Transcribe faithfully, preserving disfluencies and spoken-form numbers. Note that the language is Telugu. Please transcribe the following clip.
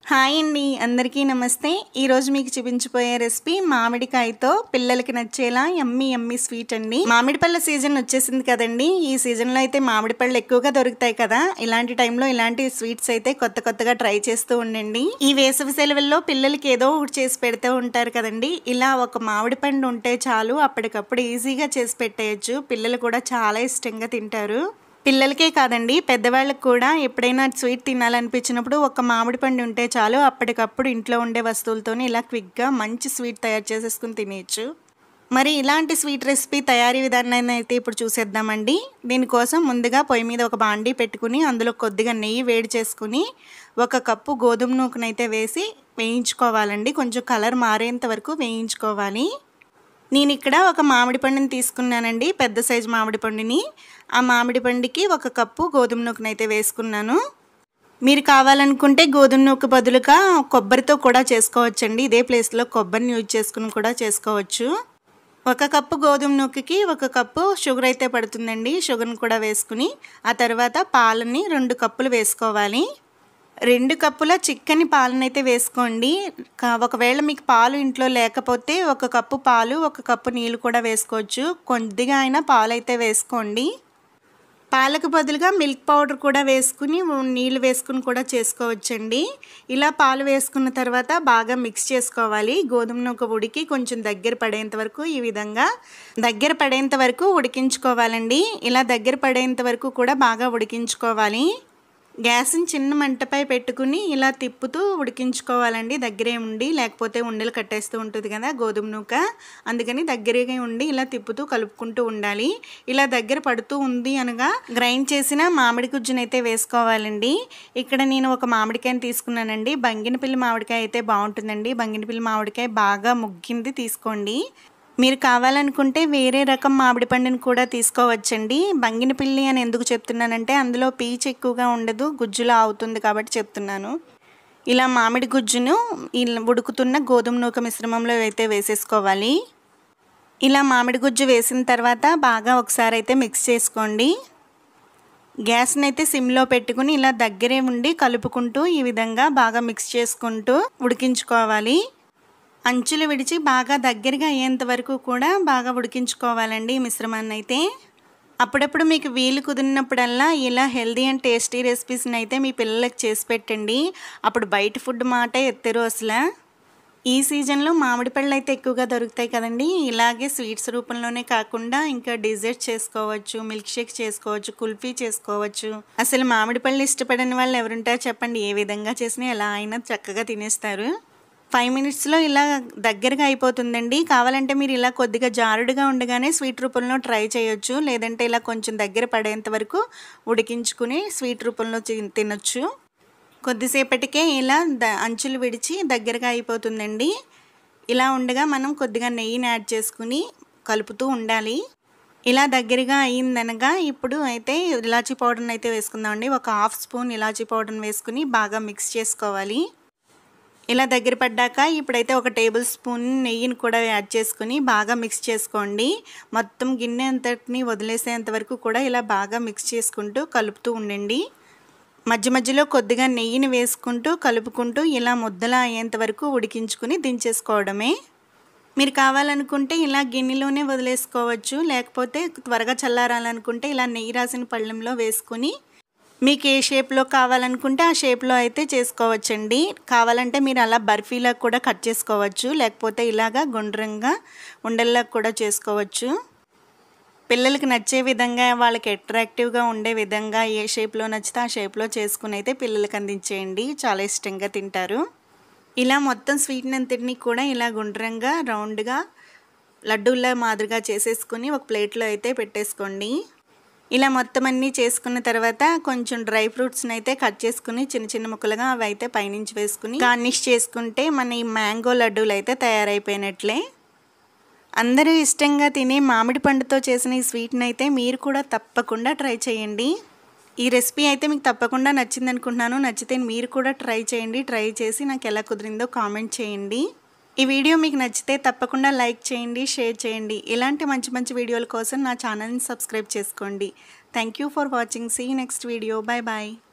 హాయ్ అండి, అందరికీ నమస్తే. ఈరోజు మీకు చూపించబోయే రెసిపీ మామిడికాయతో పిల్లలకి నచ్చేలా యమ్మీ యమ్మీ స్వీట్ అండి. మామిడి పళ్ళ సీజన్ వచ్చేసింది కదండి. ఈ సీజన్లో అయితే మామిడి పళ్ళు ఎక్కువగా దొరుకుతాయి కదా. ఇలాంటి టైంలో ఇలాంటి స్వీట్స్ అయితే కొత్త కొత్తగా ట్రై చేస్తూ ఉండండి. ఈ వేసవి సెలవుల్లో పిల్లలకి ఏదో ఒకటి చేసి పెడుతూ ఉంటారు కదండి. ఇలా ఒక మామిడి పండు ఉంటే చాలు, అప్పటికప్పుడు ఈజీగా చేసి పెట్టేయచ్చు. పిల్లలు కూడా చాలా ఇష్టంగా తింటారు. పిల్లలకే కాదండి, పెద్దవాళ్ళకి కూడా ఎప్పుడైనా స్వీట్ తినాలనిపించినప్పుడు ఒక మామిడి పండు ఉంటే చాలు, అప్పటికప్పుడు ఇంట్లో ఉండే వస్తువులతోనే ఇలా క్విక్గా మంచి స్వీట్ తయారు చేసేసుకుని తినేయచ్చు. మరి ఇలాంటి స్వీట్ రెసిపీ తయారీ విధానాన్ని అయితే ఇప్పుడు చూసేద్దామండి. దీనికోసం ముందుగా పొయ్యి మీద ఒక బాండీ పెట్టుకుని అందులో కొద్దిగా నెయ్యి వేడి చేసుకుని ఒక కప్పు గోధుమ నూకనైతే వేసి వేయించుకోవాలండి. కొంచెం కలర్ మారేంత వరకు వేయించుకోవాలి. నేను ఇక్కడ ఒక మామిడి పండుని తీసుకున్నానండి, పెద్ద సైజు మామిడి పండుని. ఆ మామిడి పండుకి ఒక కప్పు గోధుమ నూకనైతే వేసుకున్నాను. మీరు కావాలనుకుంటే గోధుమ నూక బదులుగా కొబ్బరితో కూడా చేసుకోవచ్చండి. ఇదే ప్లేస్లో కొబ్బరిని యూజ్ చేసుకుని కూడా చేసుకోవచ్చు. ఒక కప్పు గోధుమ నూకకి ఒక కప్పు షుగర్ అయితే పడుతుందండి. షుగర్ని కూడా వేసుకుని ఆ తర్వాత పాలని రెండు కప్పులు వేసుకోవాలి. రెండు కప్పుల చిక్కని పాలనైతే వేసుకోండి. ఒకవేళ మీకు పాలు ఇంట్లో లేకపోతే ఒక కప్పు పాలు ఒక కప్పు నీళ్ళు కూడా వేసుకోవచ్చు. కొద్దిగా అయినా పాలు అయితే వేసుకోండి. పాలకు బదులుగా మిల్క్ పౌడర్ కూడా వేసుకుని నీళ్ళు వేసుకుని కూడా చేసుకోవచ్చండి. ఇలా పాలు వేసుకున్న తర్వాత బాగా మిక్స్ చేసుకోవాలి. గోధుమ నూక ఉడికి కొంచెం దగ్గర పడేంత వరకు ఈ విధంగా దగ్గర పడేంత వరకు ఉడికించుకోవాలండి. ఇలా దగ్గర పడేంత వరకు కూడా బాగా ఉడికించుకోవాలి. గ్యాస్ని చిన్న మంటపై పెట్టుకుని ఇలా తిప్పుతూ ఉడికించుకోవాలండి. దగ్గరే ఉండి, లేకపోతే ఉండలు కట్టేస్తూ ఉంటుంది కదా గోధుమ నూక, అందుకని దగ్గరగా ఉండి ఇలా తిప్పుతూ కలుపుకుంటూ ఉండాలి. ఇలా దగ్గర పడుతూ ఉంది అనగా గ్రైండ్ చేసిన మామిడి గుజ్జునైతే వేసుకోవాలండి. ఇక్కడ నేను ఒక మామిడికాయని తీసుకున్నానండి. బంగినపల్లి మామిడికాయ అయితే బాగుంటుందండి. బంగినపల్లి మామిడికాయ బాగా ముగ్గింది తీసుకోండి. మీరు కావాలనుకుంటే వేరే రకం మామిడి పండుని కూడా తీసుకోవచ్చండి. బంగినపల్లి అని ఎందుకు చెప్తున్నానంటే అందులో పీచు ఎక్కువగా ఉండదు, గుజ్జులా అవుతుంది కాబట్టి చెప్తున్నాను. ఇలా మామిడి గుజ్జును ఇలా ఉడుకుతున్న గోధుమ నూక మిశ్రమంలో అయితే వేసేసుకోవాలి. ఇలా మామిడి గుజ్జు వేసిన తర్వాత బాగా ఒకసారి అయితే మిక్స్ చేసుకోండి. గ్యాస్ని అయితే సిమ్లో పెట్టుకుని ఇలా దగ్గరే ఉండి కలుపుకుంటూ ఈ విధంగా బాగా మిక్స్ చేసుకుంటూ ఉడికించుకోవాలి. అంచులు విడిచి బాగా దగ్గరగా అయ్యేంత వరకు కూడా బాగా ఉడికించుకోవాలండి ఈ మిశ్రమాన్ని అయితే. అప్పుడప్పుడు మీకు వీలు కుదిరినప్పుడల్లా ఇలా హెల్దీ అండ్ టేస్టీ రెసిపీస్ని అయితే మీ పిల్లలకి చేసి పెట్టండి. అప్పుడు బయట ఫుడ్ మాట ఎత్తరు అసలు. ఈ సీజన్లో మామిడి పళ్ళు అయితే ఎక్కువగా దొరుకుతాయి కదండి. ఇలాగే స్వీట్స్ రూపంలోనే కాకుండా ఇంకా డిజర్ట్ చేసుకోవచ్చు, మిల్క్ షేక్ చేసుకోవచ్చు, కుల్ఫీ చేసుకోవచ్చు. అసలు మామిడి పళ్ళు ఇష్టపడని వాళ్ళు ఎవరుంటారో చెప్పండి. ఏ విధంగా చేసినా ఎలా అయినా చక్కగా తినేస్తారు. ఫైవ్ మినిట్స్లో ఇలా దగ్గరగా అయిపోతుందండి. కావాలంటే మీరు ఇలా కొద్దిగా జారుడుగా ఉండగానే స్వీట్ రూపంలో ట్రై చేయొచ్చు. లేదంటే ఇలా కొంచెం దగ్గర పడేంత వరకు ఉడికించుకుని స్వీట్ రూపంలో తినొచ్చు. కొద్దిసేపటికే ఇలా ద అంచులు విడిచి దగ్గరగా అయిపోతుందండి. ఇలా ఉండగా మనం కొద్దిగా నెయ్యిని యాడ్ చేసుకుని కలుపుతూ ఉండాలి. ఇలా దగ్గరగా అయ్యిందనగా ఇప్పుడు అయితే ఇలాచీ పౌడర్ని అయితే వేసుకుందామండి. ఒక హాఫ్ స్పూన్ ఇలాచీ పౌడర్ని వేసుకుని బాగా మిక్స్ చేసుకోవాలి. ఇలా దగ్గర పడ్డాక ఇప్పుడైతే ఒక టేబుల్ స్పూన్ నెయ్యిని కూడా యాడ్ చేసుకుని బాగా మిక్స్ చేసుకోండి. మొత్తం గిన్నె అంతటిని వదిలేసేంత వరకు కూడా ఇలా బాగా మిక్స్ చేసుకుంటూ కలుపుతూ ఉండండి. మధ్య మధ్యలో కొద్దిగా నెయ్యిని వేసుకుంటూ కలుపుకుంటూ ఇలా ముద్దలా అయ్యేంత వరకు ఉడికించుకుని దించేసుకోవడమే. మీరు కావాలనుకుంటే ఇలా గిన్నెలోనే వదిలేసుకోవచ్చు. లేకపోతే త్వరగా చల్లారాలనుకుంటే ఇలా నెయ్యి రాసిన పళ్ళెంలో వేసుకుని మీకు ఏ షేప్లో కావాలనుకుంటే ఆ షేప్లో అయితే చేసుకోవచ్చండి. కావాలంటే మీరు అలా బర్ఫీలా కూడా కట్ చేసుకోవచ్చు. లేకపోతే ఇలాగా గుండ్రంగా ఉండల్లా కూడా చేసుకోవచ్చు. పిల్లలకి నచ్చే విధంగా, వాళ్ళకి అట్రాక్టివ్గా ఉండే విధంగా ఏ షేప్లో నచ్చితే ఆ షేప్లో చేసుకుని అయితే పిల్లలకి అందించేయండి. చాలా ఇష్టంగా తింటారు. ఇలా మొత్తం స్వీట్ని అంతటిని కూడా ఇలా గుండ్రంగా రౌండ్గా లడ్డూల్లా మాదిరిగా చేసేసుకుని ఒక ప్లేట్లో అయితే పెట్టేసుకోండి. ఇలా మొత్తం అన్నీ చేసుకున్న తర్వాత కొంచెం డ్రై ఫ్రూట్స్ని అయితే కట్ చేసుకుని చిన్న చిన్న ముక్కలుగా అవి అయితే పైనుంచి వేసుకుని గార్నిష్ చేసుకుంటే మన ఈ మ్యాంగో లడ్డూలు అయితే తయారైపోయినట్లే. అందరూ ఇష్టంగా తినే మామిడి పండుతో చేసిన ఈ స్వీట్ని అయితే మీరు కూడా తప్పకుండా ట్రై చేయండి. ఈ రెసిపీ అయితే మీకు తప్పకుండా నచ్చింది అనుకుంటున్నాను. నచ్చితే మీరు కూడా ట్రై చేయండి. ట్రై చేసి నాకు ఎలా కుదిరిందో కామెంట్ చేయండి. ఈ వీడియో మీకు నచ్చితే తప్పకుండా లైక్ చేయండి, షేర్ చేయండి. ఇలాంటి మంచి మంచి వీడియోల కోసం నా ఛానల్ని సబ్స్క్రైబ్ చేసుకోండి. Thank you for watching. See you next video. Bye bye.